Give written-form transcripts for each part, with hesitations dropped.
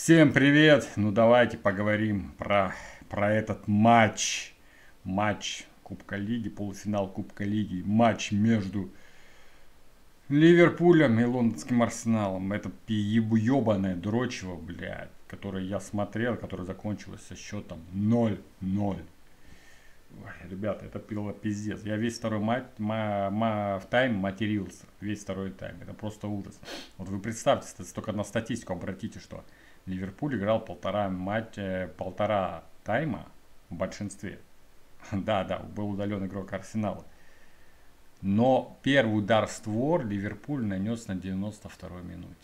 Всем привет! Ну давайте поговорим про этот матч. Матч Кубка Лиги, полуфинал Кубка Лиги. Матч между Ливерпулем и лондонским Арсеналом. Это ебаное дрочево, блядь, которое я смотрел, которое закончилось со счетом 0-0. Ребята, это было пиздец. Я весь второй в тайм матерился. Весь второй тайм. Это просто ужас. Вот вы представьте, только на статистику обратите, что Ливерпуль играл полтора тайма в большинстве. Да, был удален игрок Арсенала. Но первый удар в створ Ливерпуль нанес на 92-й минуте.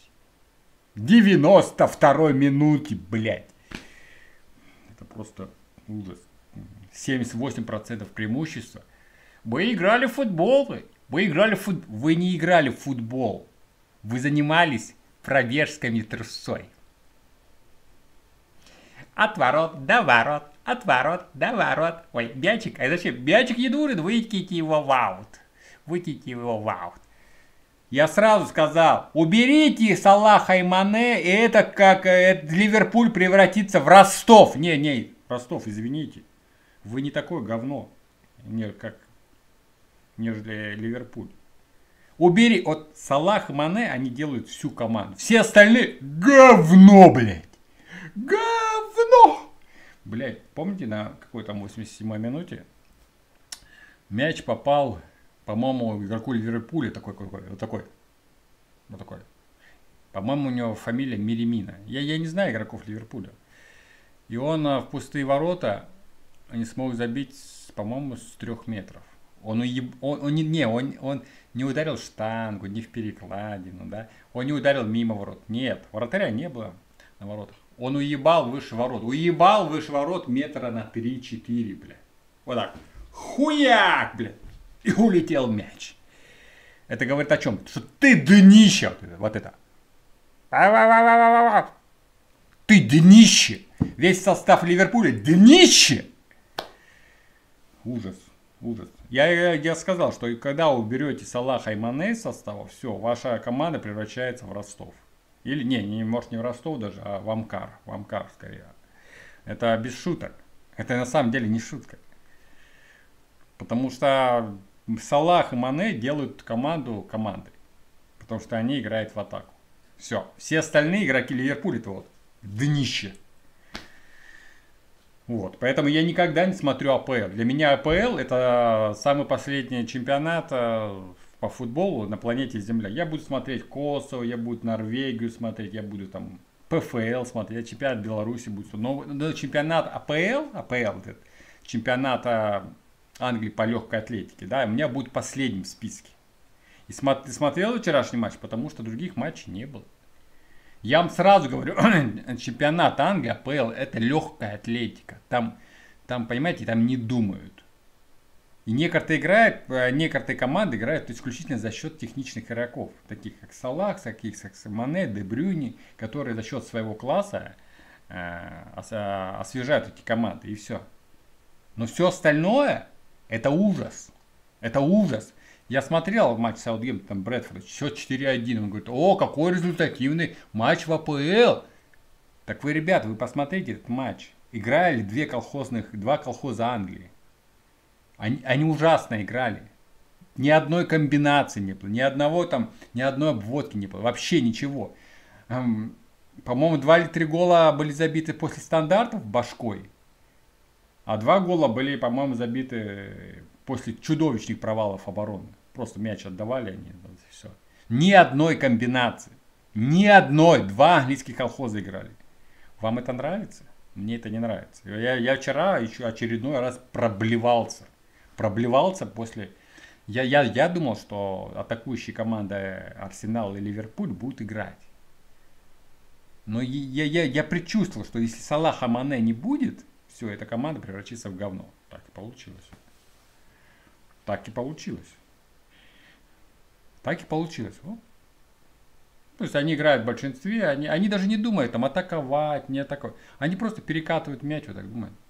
92-й минуте, блядь! Это просто ужас. 78% преимущества. Вы играли в футбол. Вы не играли в футбол. Вы занимались пробежками трусой. От ворот до ворот. От ворот до ворот. Ой, мячик. А зачем? Мячик не нужен. Выкиньте его в аут. Выкиньте его в аут. Я сразу сказал, уберите Салаха и Мане, и это как Ливерпуль превратится в Ростов. Не, Ростов, извините. Вы не такое говно, нежели Ливерпуль. Убери от Салах и Мане, они делают всю команду. Все остальные говно, блядь. Говно! Блядь, помните на какой там 87-й минуте? Мяч попал, по-моему, игроку Ливерпуля вот такой. По-моему, у него фамилия Миремина. Я не знаю игроков Ливерпуля. И он в пустые ворота не смог забить, по-моему, с 3 метров. Он не ударил штангу, не в перекладину, да? Он не ударил мимо ворот. Нет, вратаря не было на воротах. Он уебал выше ворот. Уебал выше ворот метра на 3-4, блядь. Вот так. Хуяк, блядь. И улетел мяч. Это говорит о чем? Что ты днище. Вот это. Ты днище. Весь состав Ливерпуля днище. Ужас. Я сказал, что когда уберете Салаха и Мане из состава, все, ваша команда превращается в Ростов. Или, может не в Ростов даже, а в Амкар. В Амкар скорее. Это без шуток. Это на самом деле не шутка. Потому что Салах и Мане делают команду командой. Потому что они играют в атаку. Все остальные игроки Ливерпуля-то вот днище. Вот, поэтому я никогда не смотрю АПЛ. Для меня АПЛ это самый последний чемпионат по футболу на планете Земля. Я буду смотреть Косово, я буду Норвегию смотреть, я буду там ПФЛ смотреть, чемпионат Беларуси будет. Но чемпионат АПЛ, чемпионат Англии по легкой атлетике, да, у меня будет последним в списке. И смотрел вчерашний матч, потому что других матчей не было. Я вам сразу говорю, чемпионат Англии, АПЛ, это легкая атлетика. Там, понимаете, там не думают. И некоторые команды играют исключительно за счет техничных игроков, таких как Салах, таких как Мане, Де Брюйне, которые за счет своего класса освежают эти команды, и все. Но все остальное, это ужас. Это ужас. Я смотрел матч Саутгемптон Брэдфорд, счет 4-1. Он говорит, какой результативный матч в АПЛ. Так вы, ребята, вы посмотрите этот матч. Играли два колхоза Англии. Они ужасно играли. Ни одной комбинации не было, ни одной обводки не было. Вообще ничего. По-моему, 2 или 3 гола были забиты после стандартов башкой. А 2 гола были, по-моему, забиты после чудовищных провалов обороны. Просто мяч отдавали они, все. Ни одной комбинации. Ни одной. 2 английских колхоза играли. Вам это нравится? Мне это не нравится. Я вчера еще очередной раз проблевался. Проблевался после... Я думал, что атакующие команды Арсенал и Ливерпуль будут играть. Но я предчувствовал, что если Салаха Мане не будет, все, эта команда превратится в говно. Так и получилось. То есть они играют в большинстве, они даже не думают там атаковать, не атаковать. Они просто перекатывают мяч, вот так думают.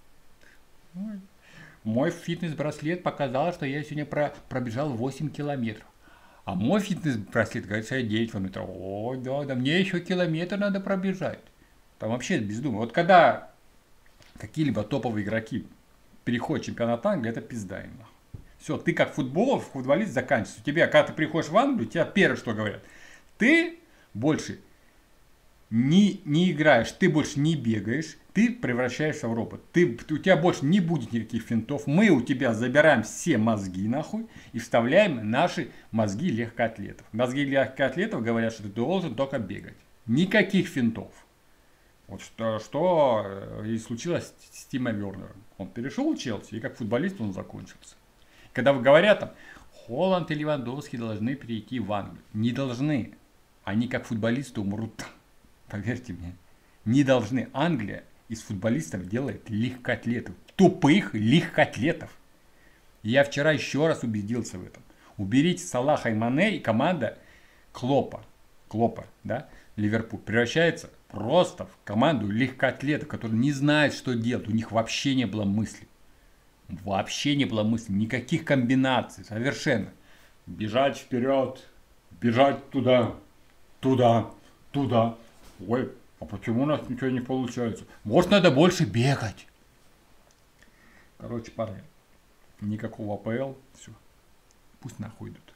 Мой фитнес-браслет показал, что я сегодня пробежал 8 километров. А мой фитнес-браслет говорит, что я 9 километров. О, да, мне еще километр надо пробежать. Там вообще бездумно. Вот когда какие-либо топовые игроки переходят в чемпионат Англии, это пизда им. Все, ты как футболист заканчиваешь. У тебя, когда ты приходишь в Англию, тебя первое, что говорят. Ты больше не играешь, ты больше не бегаешь, ты превращаешься в робот. У тебя больше не будет никаких финтов. Мы у тебя забираем все мозги нахуй и вставляем наши мозги легкоатлетов. Мозги легкоатлетов говорят, что ты должен только бегать. Никаких финтов. Вот что и случилось с Тимом Вернером. Он перешел в Челси, и как футболист он закончился. Когда вы говорят там, Холланд и Левандовский должны перейти в Англию. Не должны. Они как футболисты умрут. Поверьте мне. Не должны. Англия из футболистов делает легкоатлетов. Тупых легкоатлетов. Я вчера еще раз убедился в этом. Уберите Салаха и Мане, и команда Клопа, да, Ливерпуль, превращается просто в команду легкоатлетов, которые не знают, что делать. У них вообще не было мысли. Вообще не было мысли. Никаких комбинаций. Совершенно. Бежать вперед. Бежать туда. Туда. Ой, а почему у нас ничего не получается? Может, надо больше бегать. Короче, парни. Никакого АПЛ. Все. Пусть нахуй идут.